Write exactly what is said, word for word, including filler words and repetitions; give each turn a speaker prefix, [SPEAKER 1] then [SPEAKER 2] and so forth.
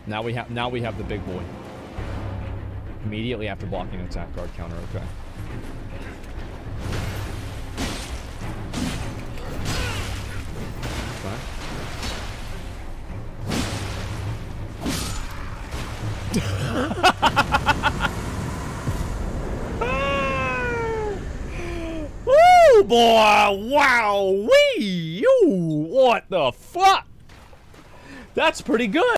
[SPEAKER 1] Now we have now we have the big boy. Immediately after blocking an attack card counter, okay. Woo, boy! Wow! Wee! You! What the fuck? That's pretty good.